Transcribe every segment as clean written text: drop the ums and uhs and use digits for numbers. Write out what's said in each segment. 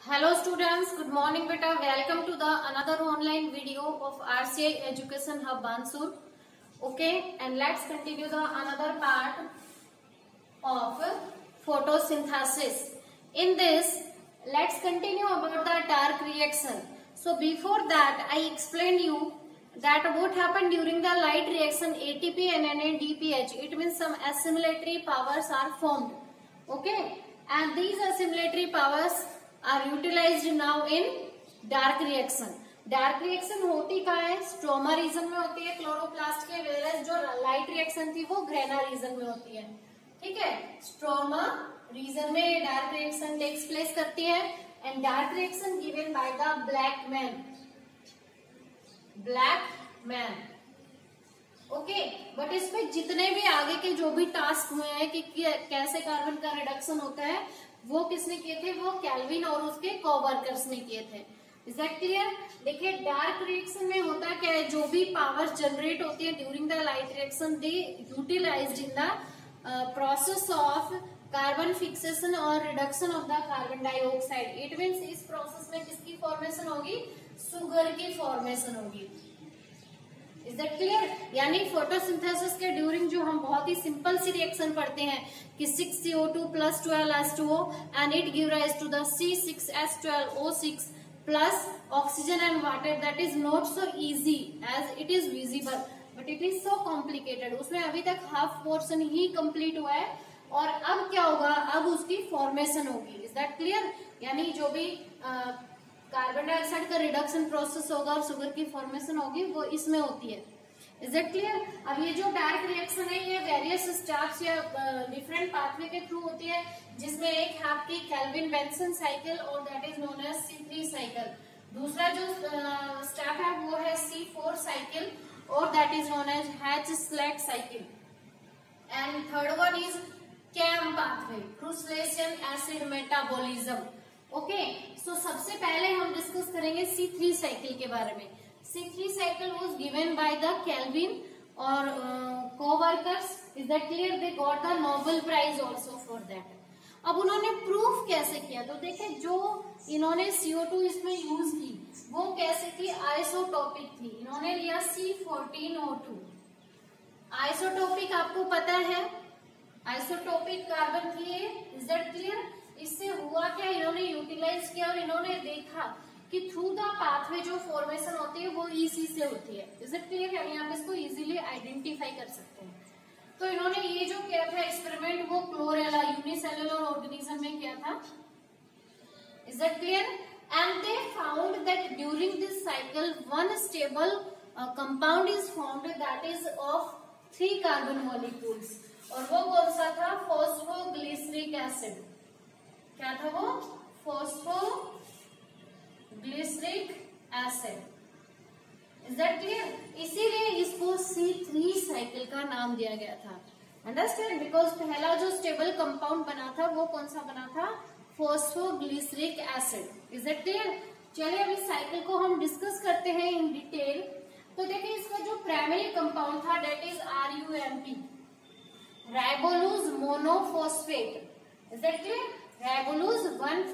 Hello students, good morning beta. Welcome to the another online video of RCI Education Hub Bansur. Okay, and let's continue the another part of photosynthesis. In this, let's continue about the dark reaction. So before that, I explained you that what happened during the light reaction ATP and NADPH. It means some assimilatory powers are formed. Okay, and these assimilatory powers are utilized now in dark reaction. Dark reaction होती कहाँ है? Stroma region में होती है chloroplast के, virus जो light reaction थी वो ग्रेना रीजन में होती है. ठीक है, स्ट्रोमा रीजन में डार्क रिएक्शन टेक्स प्लेस करती है. And dark reaction given by the Blackman. Okay, but इसमें जितने भी आगे के जो भी टास्क हुए हैं कि कैसे कार्बन का रिडक्शन होता है, वो किसने किए थे? वो कैल्विन और उसके कोवर्कर्स ने किए थे. Is that clear? देखिए, डार्क रिएक्शन में होता क्या है, जो भी पावर जनरेट होती है during the light reaction they utilized in the process of carbon fixation और reduction of the carbon dioxide. It means इस प्रोसेस में किसकी फॉर्मेशन होगी? सुगर की फॉर्मेशन होगी. Is that clear? यानी फोटोसिंथेसिस के ड्यूरिंग जो हम बहुत ही सिंपल सी रिएक्शन पढ़ते हैं कि 6CO2 plus 12H2O and it give rise to the C6H12O6 plus oxygen and water. That is not so easy as it is visible, but it is so complicated. उसमें अभी तक half portion ही complete हुआ है और अब क्या होगा? अब उसकी फॉर्मेशन होगी. Is that clear? यानी जो भी कार्बन डाइऑक्साइड का रिडक्शन प्रोसेस होगा और शुगर की फॉर्मेशन होगी वो इसमें होती है. Is that clear? अब ये जो डार्क रिएक्शन है ये वेरियस स्टेप्स या डिफरेंट पाथवे के थ्रू होती है, जिसमें एक है आपकी कैल्विन बेंसन साइकिल और that is known as C3 cycle. दूसरा जो स्टेप है वो है C4 साइकिल और that is known as H-Slack cycle. And third one is CAM pathway, crassulacean acid metabolism. Okay, so सबसे पहले हम डिस्कस करेंगे C3 साइकिल के बारे में. C3 cycle was given by the Kelvin or co-workers. Is that clear? They got the Nobel Prize also for that. अब उन्होंने proof कैसे किया? तो देखें, जो इन्होंने CO2 इसमें यूज की वो कैसे थी? आइसोटोपिक थी. इन्होंने लिया C14O2. आइसोटोपिक आपको पता है, आइसोटोपिक कार्बन थी ये. Is that clear? इससे हुआ क्या? इन्होंने यूटिलाइज किया और इन्होंने देखा कि थ्रू द पाथवे जो फॉर्मेशन होती है वो EC से होती है. Is it clear? यानी आप इसको इजीली आइडेंटिफाई कर सकते हैं. तो इन्होंने ये जो किया था एक्सपेरिमेंट वो क्लोरेला यूनिसेलुलर ऑर्गेनिज्म में किया था. Is it clear? And they found that during this cycle one stable compound is formed that is of 3 carbon molecules. और वो कौन सा था? Phosphoglyceric acid. क्या था वो? Phosphoglyceric acid. Is that clear? इसीलिए इसको C3 साइकिल का नाम दिया गया था. अंडरस्टैंड? बिकॉज पहला जो स्टेबल कंपाउंड बना था वो कौन सा बना था? Phosphoglyceric acid. Is that clear? चलिए अब इस साइकिल को हम डिस्कस करते हैं इन डिटेल. तो देखिए, इसका जो प्राइमरी कंपाउंड था that is RUMP, ribulose monophosphate. Is that clear? Ribulose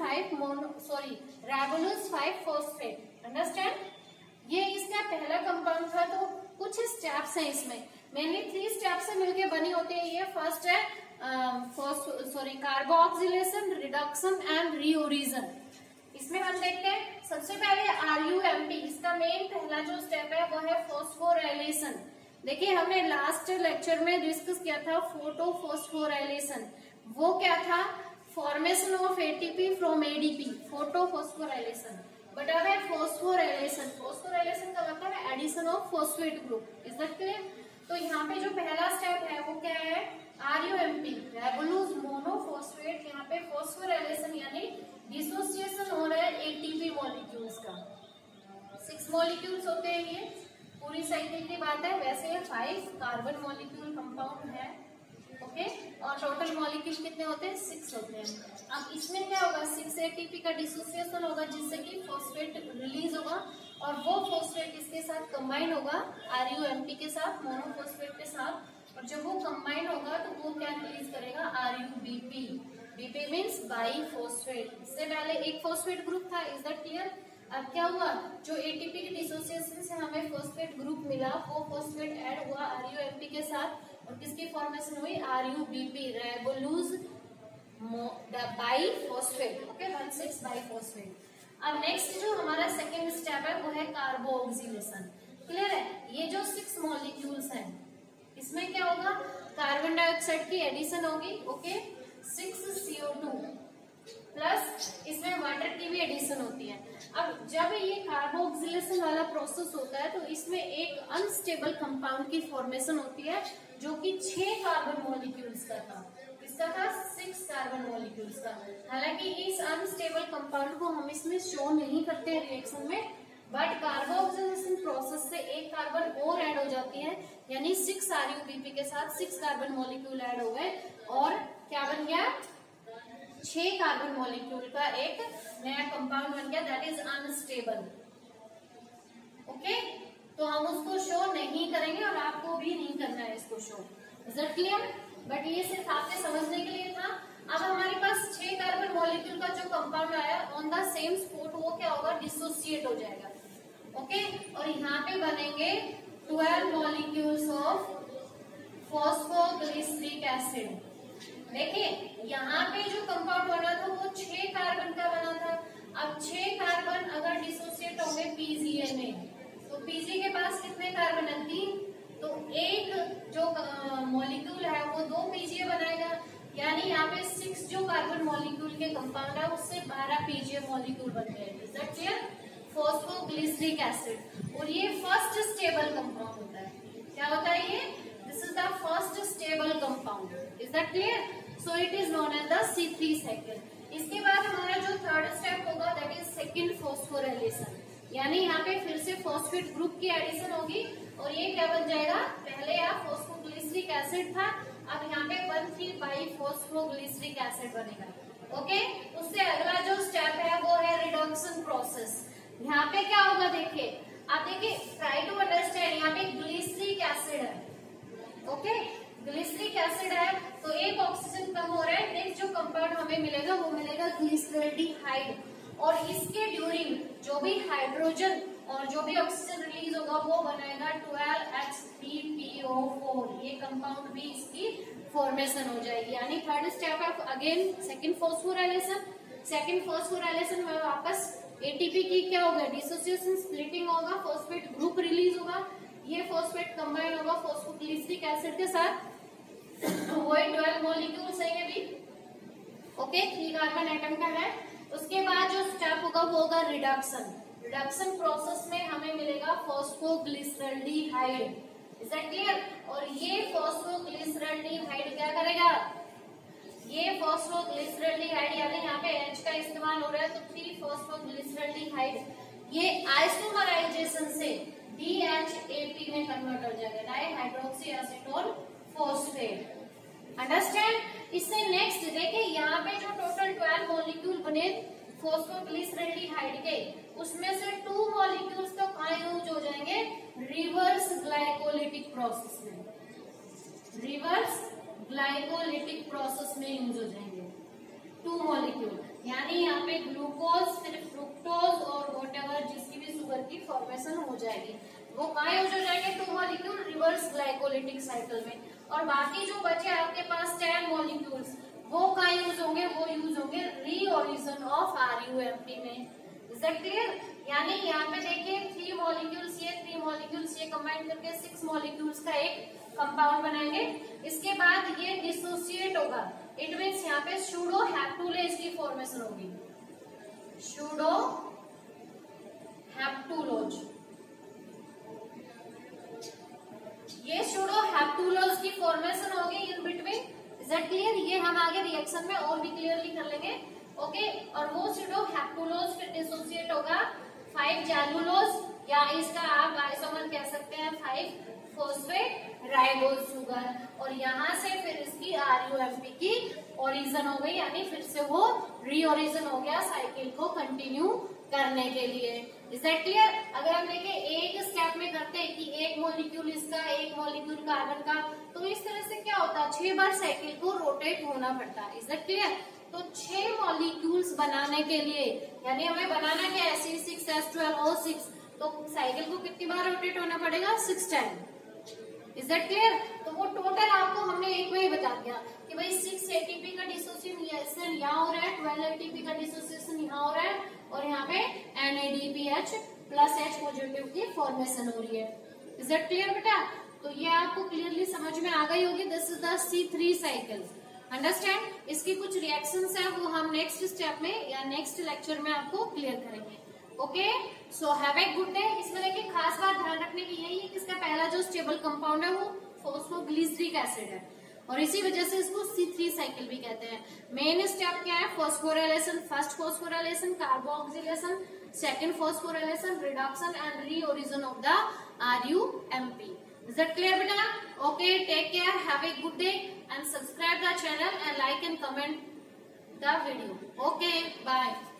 five phosphate. Understand? ये इसका पहला कंपाउंड था. तो कुछ स्टेप्स हैं इसमें, मेनली 3 स्टेप से मिलकर बनी होती है. ये फर्स्ट है कार्बोक्सिलेशन, रिडक्शन एंड रीओरिजन. इसमें हम देखते हैं सबसे पहले RUMP. इसका मेन पहला जो स्टेप है वो है फॉस्फोराइलेशन. देखिए, हमने लास्ट लेक्चर में डिस्कस किया था फोटोफॉस्फोराइलेशन. वो क्या था? Formation of ATP from ADP, photophosphorylation. But अब है फॉस्फोराइलेशन. फॉस्फोराइलेशन का मतलब है addition of phosphate group. Is that clear? तो यहाँ पे जो पहला स्टेप है वो क्या है? RUMP, ribulose monophosphate. यहाँ पे फॉस्फोराइलेशन यानी डिसोसिएशन हो रहा है ATP मॉलिक्यूल्स का. 6 मॉलिक्यूल्स होते हैं. ये पूरी साइकिल की बात है. वैसे ये 5 कार्बन मॉलिक्यूल कंपाउंड है. ओके, और टोटल मॉलिक्यूल कितने होते हैं? 6 होते हैं. अब इसमें क्या होगा? 6 ATP का डिसोसिएशन होगा जिससे कि फॉस्फेट रिलीज होगा और वो फॉस्फेट इसके साथ कंबाइन होगा RUMP के साथ, मोनोफॉस्फेट के साथ. और जब वो कंबाइन होगा तो वो क्या रिलीज करेगा? RUBP. BP means bi phosphate. इससे पहले एक फोस्फेट ग्रुप था, इज दैट क्लियर। अब क्या हुआ, जो एटीपी की डिसोसिएशन से हमें फोस्फेट ग्रुप मिला, वो फोस्फेट ऐड हुआ आरयूएमपी के साथ और किसकी फॉर्मेशन हुई, RUBP, ribulose bi phosphate. Okay, 1,6 bi phosphate. अब नेक्स्ट जो हमारा सेकेंड स्टेप है वो है कार्बोक्सिलेशन। क्लियर है, ये जो 6 मॉलिक्यूल्स हैं इसमें क्या होगा, कार्बन डाइऑक्साइड की एडिशन होगी। ओके, 6 CO2 प्लस इसमें वाटर की भी एडिशन होती है। अब जब ये कार्बोक्सिलेशन वाला प्रोसेस होता है तो इसमें एक अनस्टेबल कंपाउंड की फॉर्मेशन होती है जो कि 6 कार्बन मॉलिक्यूल्स का था। किसका था, 6 कार्बन मॉलिक्यूल्स का। हालांकि इस अनस्टेबल कंपाउंड को हम इसमें शो नहीं करते हैं रिएक्शन में, बट कार्बोक्सिलेशन प्रोसेस से एक कार्बन और ऐड हो जाती है, यानी 6 आरयूबीपी के साथ 6 कार्बन मॉलिक्यूल ऐड हो गए और क्या बन गया, 6 कार्बन मॉलिक्यूल का एक नया कंपाउंड बन गया, दैट इज अनस्टेबल। ओके, तो हम उसको शो नहीं करेंगे और आपको भी नहीं करना है इसको show. Is it clear? But ये सिर्फ आपके समझने के लिए था। अब हमारे पास 6 कार्बन मॉलिक्यूल का जो कंपाउंड आया ऑन द सेम स्पॉट, वो क्या होगा, डिसोसिएट हो जाएगा। ओके, और यहाँ पे बनेंगे 12 मॉलिक्यूल्स ऑफ फॉस्फोग्लिसरिक एसिड। देखिए यहाँ पे जो कंपाउंड बना था वो 6 कार्बन का बना था। अब 6 कार्बन अगर डिसोसिएट होंगे पीजीए में, तो पीजी के पास कितने कार्बन है, 3। तो एक जो मॉलिक्यूल है वो 2 पीजीए बनाएगा, यानी यहाँ पे 6 जो कार्बन मॉलिक्यूल के कंपाउंड है उससे 12 पीजीए मॉलिक्यूल बन जाएंगे। Is that clear? Phosphoglyceric acid. और ये फर्स्ट स्टेबल कंपाउंड होता है। क्या होता है ये? This is the first stable compound. Is that clear? So it is known as the C3 cycle. इसके बाद हमारा जो थर्ड स्टेप होगा दैट इज सेकंड फॉस्फोराइलेशन, यानी यहाँ पे फिर से फॉस्फेट ग्रुप की एडिशन होगी और ये क्या बन जाएगा, पहले यहाँ फॉस्फोग्लिसरिक एसिड था, अब यहाँ पे 1,3 बाई फॉस्फोग्लिसरिक एसिड बनेगा। ओके, उससे अगला जो स्टेप है वो है रिडक्शन प्रोसेस। यहाँ पे क्या होगा, देखिए आप देखिए, ट्राई टू अंडरस्टैंड। यहाँ पे ग्लिसरिक एसिड है। ओके, ग्लिसरिक एसिड है तो एक ऑक्सीजन कम हो रहा है, नेक्स्ट जो कंपाउंड हमें मिलेगा वो मिलेगा ग्लिसरल्डिहाइड, और इसके ड्यूरिंग जो भी हाइड्रोजन और जो भी ऑक्सीजन रिलीज होगा वो बनाएगा 12H3PO4। ये कंपाउंड भी इसकी फॉर्मेशन हो जाएगी। यानी थर्ड स्टेप है again second phosphorylation. Second phosphorylation में वापस एटीपी की क्या होगा, डिसोसिएशन, स्प्लिटिंग होगा, फॉस्फेट ग्रुप रिलीज होगा, ये फॉस्फेट कंबाइन होगा फॉस्फोग्लिसरिक एसिड के साथ, वही 12 मॉलिक्यूल्स है ये भी। ओके, 3 कार्बन एटम का है। उसके बाद जो स्टेप होगा वो होगा रिडक्शन। रिडक्शन प्रोसेस में हमें मिलेगा फॉस्फोग्लिसरल्डिहाइड। Is that clear? और ये फॉस्फोग्लिसरल्डिहाइड क्या करेगा, ये फॉस्फोग्लिसरल्डिहाइड यानी यहाँ पे H का इस्तेमाल हो रहा है तो 3 फॉस्फोग्लिसरल्डिहाइड, ये आइसोमराइजेशन से DHAP में कन्वर्ट हो जाएगा, डाइहाइड्रोक्सी एसीटोन फॉस्फेट। अंडरस्टैंड? इससे नेक्स्ट देखिए यहाँ पे जो टोटल 12 मॉलिक्यूल बने फॉस्फोग्लिसरल्डिहाइड के, उसमें से 2 मॉलिक्यूल्स तो कहाँ यूज हो जाएंगे, रिवर्स ग्लाइकोलिटिक प्रोसेस में, रिवर्स ग्लाइकोलिटिक प्रोसेस में यूज हो जाएंगे 2 मॉलिक्यूल। यानी यहाँ पे ग्लूकोज, फिर फ्रुक्टोज और व्हाटएवर जिसकी भी शुगर की फॉर्मेशन हो जाएगी वो कहाँ यूज हो जाएंगे, 2 मॉलिक्यूल रिवर्स ग्लाइकोलिटिक साइकिल में। और बाकी जो बचे आपके पास 10 मॉलिक्यूल्स वो कहाँ यूज होंगे, वो यूज होंगे रीओरिजिन ऑफ आरयूएमपी में। Is that clear? यानी यहाँ पे देखिए 3 मॉलिक्यूल्स ये कंबाइन करके 6 मॉलिक्यूल्स का एक कंपाउंड बनाएंगे। इसके बाद ये डिसोसिएट होगा, इट मीन्स यहाँ पे सूडो हेप्टुलेज की फॉर्मेशन होगी, सूडो हेप्टुलोज। ये सूडो हेप्टुलोज की फॉर्मेशन होगी in between. Is that clear? ये हम आगे रिएक्शन में और भी क्लियरली कर लेंगे। ओके, और वो सूडो हेप्टुलोज फिर डिसोसिएट होगा 5 जैलुलोज, या इसका आप आइसोमर कह सकते हैं 5 फॉस्फेट राइबोज शुगर, और यहाँ से फिर इसकी आरयूएमपी की ओरिजिन हो गई, यानी फिर से वो रीओरिजिन हो गया साइकिल को कंटिन्यू करने के लिए। Is that clear? अगर हम देखें एक स्टेप में करते हैं कि एक मॉलिक्यूल इसका, एक मॉलिक्यूल कार्बन का, तो इस तरह से क्या होता है 6 बार साइकिल को रोटेट होना पड़ता है। Is that clear? तो 6 मॉलिक्यूल्स बनाने के लिए, यानी हमें बनाना क्या है C6H12O6, तो साइकिल को कितनी बार रोटेट होना पड़ेगा 6 टाइम। Is that clear? तो वो टोटल आपको हमने एक में ही बता दिया कि भाई 6 एटीपी का डिसोसिएशन यहाँ हो रहा है, 12 एटीपी का डिसोसिएशन यहाँ हो रहा है, और यहाँ पे NADPH प्लस H पॉजिटिव की फॉर्मेशन हो रही है। इज दैट क्लियर बेटा? तो ये आपको क्लियरली समझ में आ गई होगी। This is the C3 cycle. Understand? इसकी कुछ रिएक्शंस है वो हम नेक्स्ट स्टेप में या नेक्स्ट लेक्चर में आपको क्लियर करेंगे। Okay, so have a good day. इसमें देखिए खास बात ध्यान रखने की यही है कि इसका पहला जो स्टेबल कंपाउंड है वो फॉस्फोग्लिसरिक एसिड है, और इसी वजह से इसको C3 साइकिल भी कहते हैं। मेन स्टेप क्या है? Phosphorylation, first phosphorylation, carboxylation, second phosphorylation, reduction and reorigin of the RUMP। Is that clear बेटा? Okay, take care, have a good day and subscribe the channel and like and comment the video. Okay, bye.